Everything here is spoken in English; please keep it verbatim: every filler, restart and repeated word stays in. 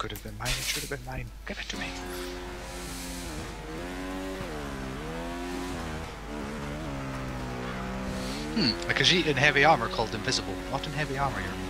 could have been mine, it should have been mine. Give it to me. Hmm, like a Khajiit in heavy armor called invisible. Not in heavy armor, you're